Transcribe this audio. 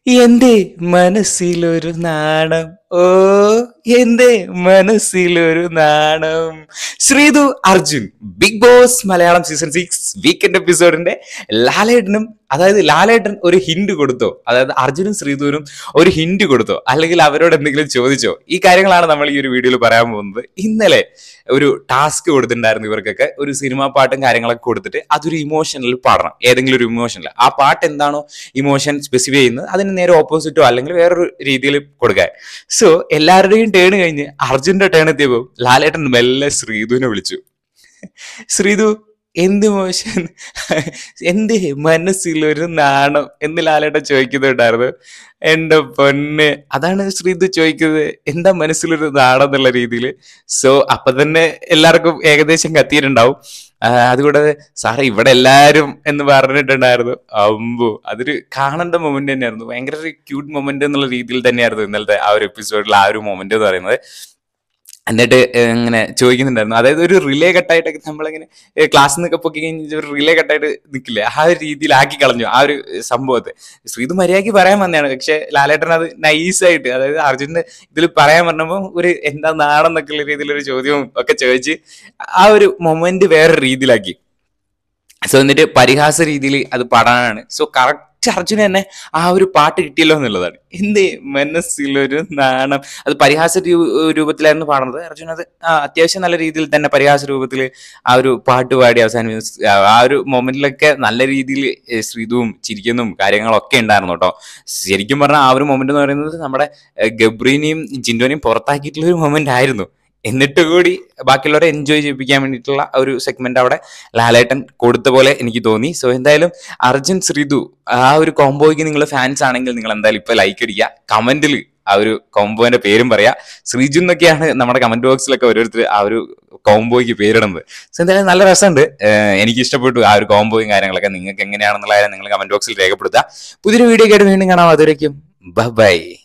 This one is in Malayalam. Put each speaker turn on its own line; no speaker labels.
എന്റെ മനസ്സിലൊരു നാണം. ഓ, എന്റെ മനസ്സിലൊരു നാണം. Sreethu Arjun, Bigg Boss Malayalam season 6 weekend എപ്പിസോഡിന്റെ ലാലേട്ടനും, അതായത് ലാലേട്ടൻ ഒരു ഹിന്റ് കൊടുത്തോ, അതായത് അർജുനും ശ്രീധുവിനും ഒരു ഹിന്റ് കൊടുത്തോ, അല്ലെങ്കിൽ അവരോട് എന്തെങ്കിലും ചോദിച്ചോ, ഈ കാര്യങ്ങളാണ് നമ്മൾ ഈ ഒരു വീഡിയോയിൽ പറയാൻ പോകുന്നത്. ഇന്നലെ ഒരു ടാസ്ക് കൊടുത്തിട്ടുണ്ടായിരുന്നു ഇവർക്കൊക്കെ, ഒരു സിനിമാ പാട്ടും കാര്യങ്ങളൊക്കെ കൊടുത്തിട്ട് അതൊരു ഇമോഷനിൽ പാടണം, ഏതെങ്കിലും ഒരു ഇമോഷനിൽ. ആ പാട്ട് എന്താണോ ഇമോഷൻ സ്പെസിഫൈ ചെയ്യുന്നത് അതിന് നേരെ ഓപ്പോസിറ്റോ അല്ലെങ്കിൽ വേറൊരു രീതിയിൽ കൊടുക്കാൻ. സോ എല്ലാവരുടെയും ടേൺ കഴിഞ്ഞ് അർജുന്റെ ടേൺ എത്തിയപ്പോൾ ലാലേട്ടൻ മെല്ലെ ശ്രീധുവിനെ വിളിച്ചു. ശ്രീധു, എന്ത് മോശം, എന്റെ മനസ്സിലൊരു നാണം എന്ന് ലാലേട്ടൻ ചോദിക്കുന്നുണ്ടായിരുന്നു. എന്റെ പൊന്ന്, അതാണ് ശ്രീധു ചോദിക്കുന്നത്, എന്താ മനസ്സിലൊരു നാണം എന്നുള്ള രീതിയിൽ. സോ അപ്പൊ തന്നെ എല്ലാവർക്കും ഏകദേശം കത്തിയിട്ടുണ്ടാവും. അതുകൂടാതെ സാറേ ഇവിടെ എല്ലാരും എന്ന് പറഞ്ഞിട്ടുണ്ടായിരുന്നു. അമ്പു, അതൊരു കാണേണ്ട മൊമെന്റ് തന്നെയായിരുന്നു. ഭയങ്കര ഒരു ക്യൂട്ട് മൊമെന്റ് എന്നുള്ള രീതിയിൽ തന്നെയായിരുന്നു ഇന്നലത്തെ ആ ഒരു എപ്പിസോഡിൽ ആ ഒരു മൊമെന്റ് എന്ന് പറയുന്നത്. എന്നിട്ട് ഇങ്ങനെ ചോദിക്കുന്നുണ്ടായിരുന്നു, അതായത് ഒരു റിലേ കട്ടായിട്ടൊക്കെ നമ്മളിങ്ങനെ ക്ലാസ്സിൽ നിന്നൊക്കെ പൊക്കി കഴിഞ്ഞ് ഒരു റിലേ കട്ടായിട്ട് നിൽക്കില്ലേ, ആ ഒരു രീതിയിലാക്കി കളഞ്ഞു ആ ഒരു സംഭവത്തെ. ശ്രീതു മര്യാദയ്ക്ക് പറയാൻ വന്നതാണ്, പക്ഷെ ലാലേട്ടൻ അത് നൈസായിട്ട്, അതായത് അർജുന്റെ ഇതിൽ പറയാൻ പറഞ്ഞപ്പോൾ ഒരു എന്താ നാണം എന്നൊക്കെയുള്ള രീതിയിലൊരു ചോദ്യവും ഒക്കെ ചോദിച്ച് ആ ഒരു മൊമെന്റ് വേറെ രീതിയിലാക്കി. സോ എന്നിട്ട് പരിഹാസ രീതിയിൽ അത് പാടാനാണ്. സോ കറക്റ്റ് അർജുന തന്നെ ആ ഒരു പാട്ട് കിട്ടിയല്ലോ എന്നുള്ളതാണ്. എന്തേ മനസ്സിലൊരു നാണം, അത് പരിഹാസ രൂപത്തിലായിരുന്നു പാടുന്നത്. അർജുന അത് അത്യാവശ്യം നല്ല രീതിയിൽ തന്നെ പരിഹാസ രൂപത്തിൽ ആ ഒരു പാട്ട് പാടി അവസാനം ആ ഒരു മൊമെന്റിലൊക്കെ നല്ല രീതിയിൽ ശ്രീതുവും ചിരിക്കുന്നതും കാര്യങ്ങളൊക്കെ ഉണ്ടായിരുന്നു കേട്ടോ. ശരിക്കും പറഞ്ഞാൽ ആ ഒരു മൊമെന്റ് എന്ന് പറയുന്നത് നമ്മുടെ ഗബ്രീനെയും ജിൻഡോനെയും പുറത്താക്കിയിട്ടുള്ള ഒരു മൊമെന്റ് ആയിരുന്നു. എന്നിട്ട് കൂടി ബാക്കിയുള്ളവരെ എൻജോയ് ചെയ്യിപ്പിക്കാൻ വേണ്ടിയിട്ടുള്ള ഒരു സെഗ്മെന്റ് അവിടെ ലാലേട്ടൻ കൊടുത്ത പോലെ എനിക്ക് തോന്നി. സോ എന്തായാലും അർജുൻ ശ്രീതു ആ ഒരു കോംബോയ്ക്ക് നിങ്ങൾ ഫാൻസ് ആണെങ്കിൽ നിങ്ങൾ എന്തായാലും ഇപ്പൊ ലൈക്ക് അടിക്കുക, കമന്റിൽ ആ ഒരു കോംബോന്റെ പേരും പറയാ. ശ്രീജു എന്നൊക്കെയാണ് നമ്മുടെ കമന്റ് ബോക്സിലൊക്കെ ഓരോരുത്തർ ആ ഒരു കോംബോയ്ക്ക് പേരിടുന്നത്. സോ എന്തായാലും നല്ല രസമുണ്ട്, എനിക്ക് ഇഷ്ടപ്പെട്ടു ആ ഒരു കോംബോയും കാര്യങ്ങളൊക്കെ. നിങ്ങൾക്ക് എങ്ങനെയാണെന്നുള്ള നിങ്ങൾ കമന്റ് ബോക്സിൽ രേഖപ്പെടുത്തുക. പുതിയൊരു വീഡിയോ ആയിട്ട് വീണ്ടും കാണാം. അതുവരേക്കും ബൈ.